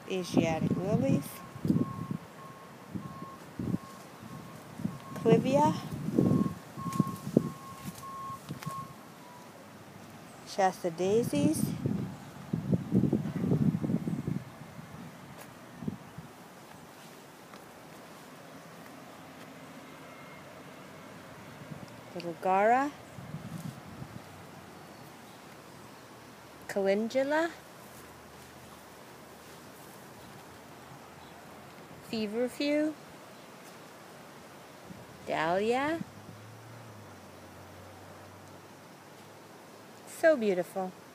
Asiatic lilies, clivia, Shasta daisies, little gara, calendula, feverfew, dahlia. So beautiful.